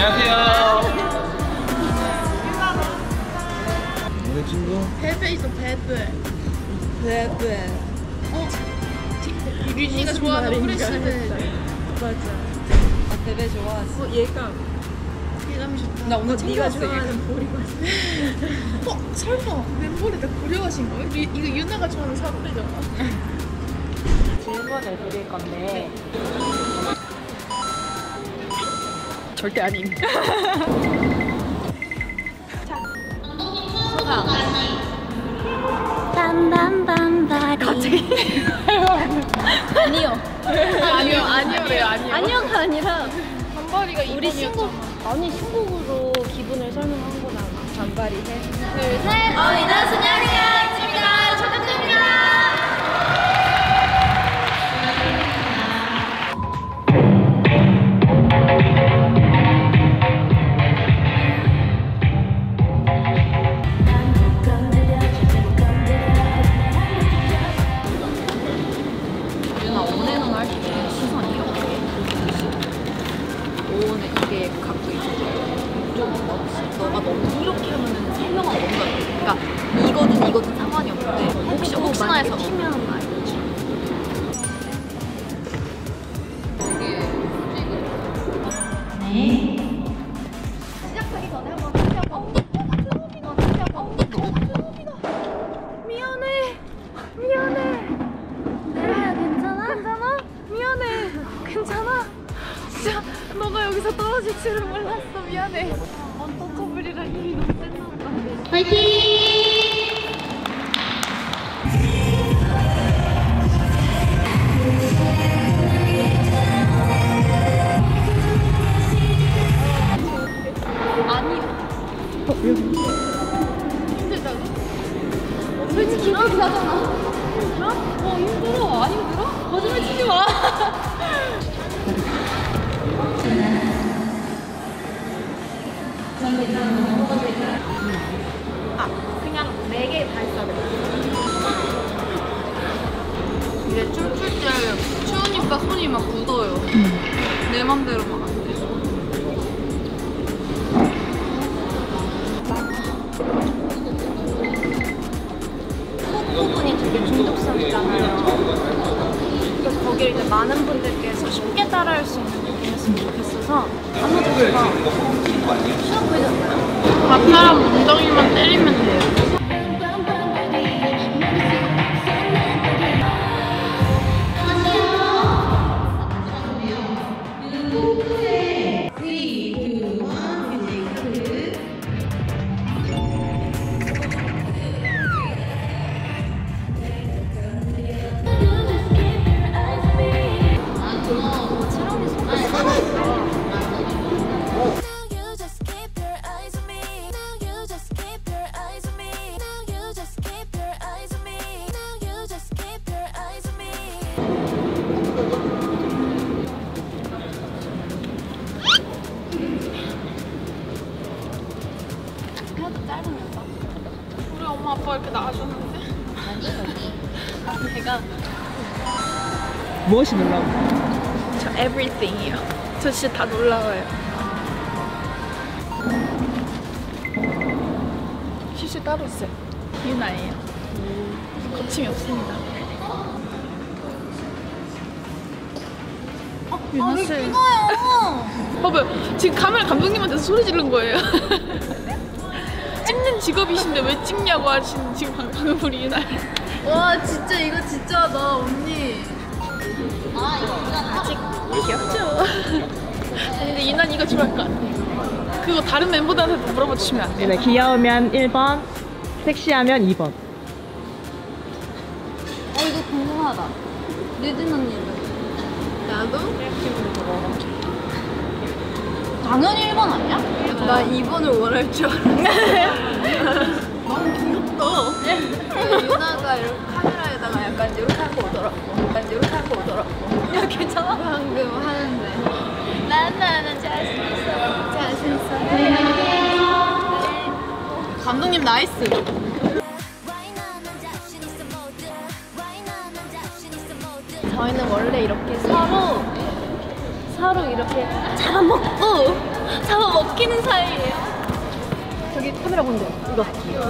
안녕하세요. 우리 친구? 베베 있어, 베베. 베베. 유진이가 좋아하는 프레시드. 맞아. 베베 좋아했어. 얘가. 예감이 좋다. 나 오늘 네가 좋아하는 보리가. 설마 멤버에다 고려하신 거예요? 이거 유나가 좋아하는 사골이잖아. 질문을 드릴 건데. 절대 아님. 소감. 빰빰빰바리 갑자기. 아니요. 아니요래요, 아니요. 아니요가 아니라 반바리가 우리 신곡으로 기분을 설명한 거잖아. 반바리 해. 둘, 셋. 어린아 순양이가 있습니다. 축하드립니다. 유나 오네는 할 때 시선이 이렇게 오네 이게 갖고 있는 좀 없이 너가 너무 이렇게 하면은 설명은 뭔가 그러니까 이거든 상관이 없는데 혹시나 해서 키면 알겠지. 시작하기 전에 한번 살펴봐. 미안해. 내가 괜찮아? 미안해. 괜찮아? 진짜 너가 여기서 떨어질 줄은 몰랐어. 미안해. 언터처블이라 힘이 너무 센나 보다. 파이팅! 힘들다고? 솔직히 힘들긴 하잖아. 힘들어? 힘들어. 안 힘들어? 거짓말 치지 마. 그냥 4개 다 있어야 돼. 이제 춤출 때 추우니까 손이 막 굳어요. 내 맘대로 막 안 돼. 코 부분이 되게 중독성이잖아요. 그래서 거기를 이제 많은 분들께서 쉽게 따라할 수 있는 느낌이었으면 좋겠어서 아무 데서가 시험 보이지 않나요? 앞사람 엉덩이만 때리면 돼요. 우리 엄마 아빠 이렇게 나와줬는데. 제가 무엇이 놀라워? 저 everything이요. 저 진짜 다 놀라워요. 실수 따로 있어요. 유나예요. 거침이 없습니다. 유나 씨. 봐봐요. 지금 카메라 감독님한테 소리 지른 거예요. 찍는 직업이신데 왜 찍냐고 하시는 지금 방금 우리 유나. 와 진짜 이거 진짜다 언니. 아직 귀엽죠? 아니 근데 유난 이거 좋아할 것 같아. 그거 다른 멤버들한테 물어봐 주시면 안 돼요? 네, 귀여우면 1번, 섹시하면 2번. 이거 궁금하다. 류진 언니는? 나도? 당연히 1번 아니야? 나 2번을 원할 줄 알았는데. 너무 귀엽다. 유나가 이렇게 카메라에다가 약간 이렇게 하고 오더라고. 약간 이렇게 하고 오더라고. 야 괜찮아? 방금 하는데. 나는 자신 있어. 감독님 나이스. 저희는 원래 이렇게 서로 이렇게 잡아먹고 잡아먹히는 사이예요. 저기 카메라 본대. 이거.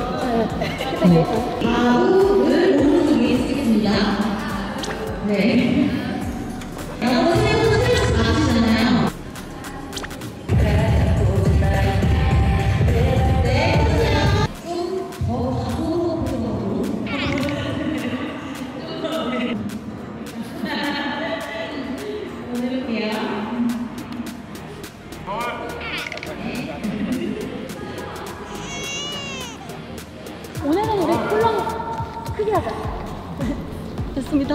오늘은 우리 콜라 크게 하자. 됐습니다.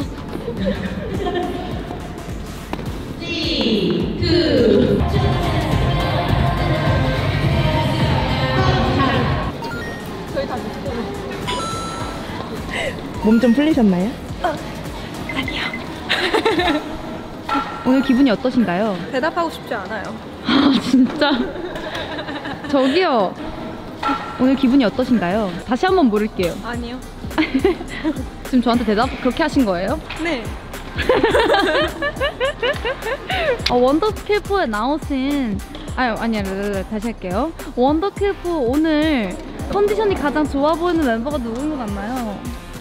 몸 좀 풀리셨나요? 오늘 기분이 어떠신가요? 대답하고 싶지 않아요. 아 진짜? 저기요. 오늘 기분이 어떠신가요? 다시 한번 물을게요. 아니요. 지금 저한테 대답 그렇게 하신 거예요? 네. 원더킬프에 나오신 아니야 다시 할게요. 원더킬프 오늘 컨디션이 가장 좋아 보이는 멤버가 누군 것 같나요?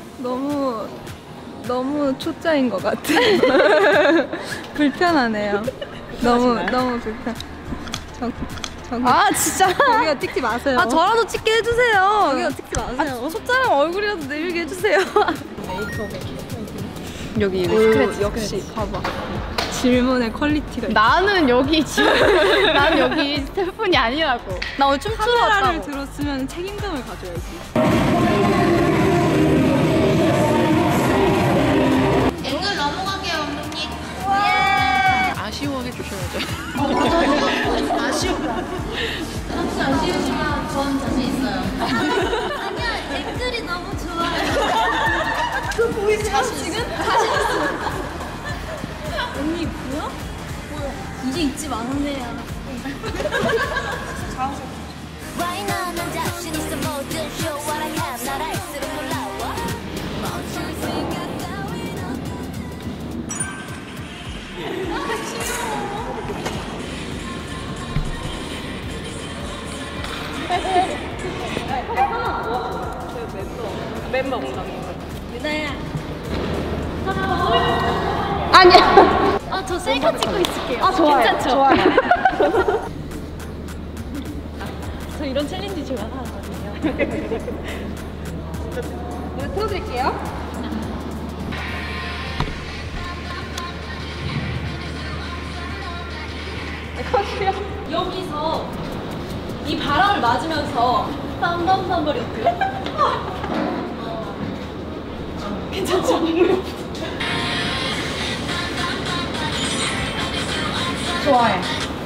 너무 초짜인 것 같아요. 불편하네요. 너무 불편. 아 진짜? 여기가 찍지 마세요. 아 저라도 찍게 해주세요. 여기가 찍지 마세요. 초짜랑 얼굴이라도 내밀게 해주세요. 여기 스크래치 역시 봐봐. 질문의 퀄리티가. 나는 여기 스태프분이 아니라고. 나 오늘 춤추러 카메라를 왔다고. 들었으면 책임감을 가져야지. 앵글 넘어갈게요, 감독님. 아쉬워해 주셔야죠. 아쉬우지만 전 자신 있어요. 아니야, 앵글이 너무 좋아요. 그거 보이세요? 지금? 자신 있어. 언니 뭐야? 이제 잊지 마는데요. Right now 난 자신 있어 모든 show what I have 날 알수록 놀라워 멈출 생각 따위는 멤버 온다는 거. 유나야. 아니야. 저 셀카 찍고 있을게요. 좋아요. 괜찮죠? 좋아요. 저 이런 챌린지 좋아하거든요. 이거 틀어드릴게요. 여기서 이 바람을 맞으면서 빰빰빰거리 어때요? 괜찮죠? 좋아해.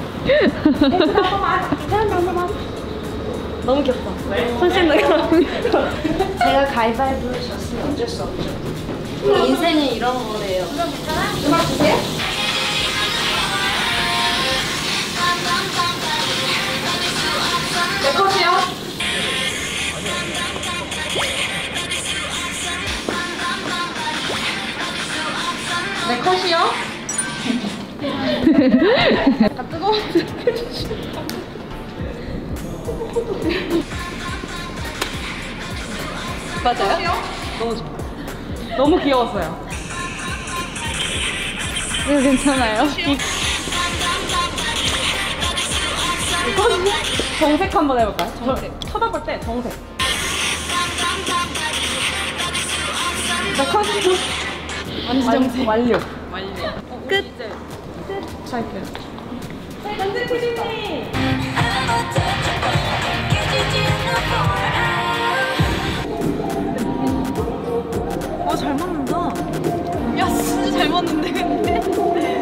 너무 귀엽다. 훨씬 더 제가 가위바위보를 졌으면 어쩔 수 없죠. 인생은 이런 거래요. 음악 주세요. 내 컷이요. 내 컷이요. 맞아요? 너무 귀여웠어요. 이거 괜찮아요? 정색 한번 해볼까요? 정색. 쳐다볼 때 정색. 자, 컨셉. 완전 완료. 끝. 잘 돼요. 잘 맞는다. 야, 진짜 잘 맞는데, 근데.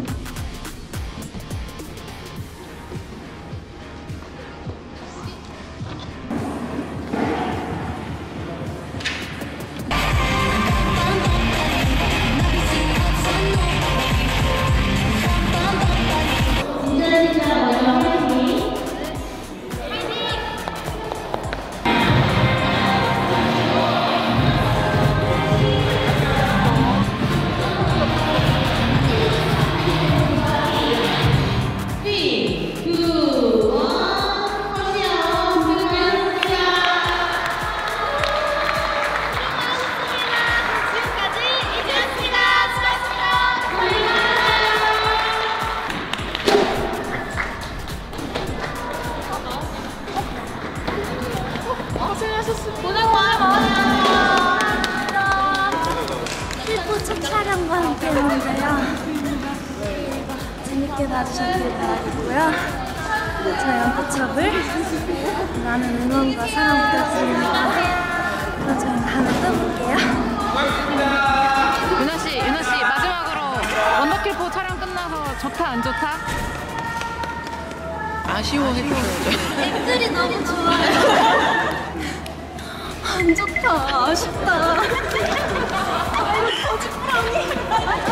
고생하셨습니다. 고생 많으셨습니다. 필포 첫 촬영과 함께 했는데요. 재밌게 봐주셨길 바라겠고요. 저희 연포첩을 많은 응원과 사랑 부탁드립니다. 그럼 저희는 다음에 또 볼게요. 유나 씨 마지막으로 원더킬포 촬영 끝나서 좋다 안 좋다? 아쉬워해 주셔야죠. 댓글이 너무 좋아요. 안 좋다. 아쉽다. 아, 이거 거짓말이.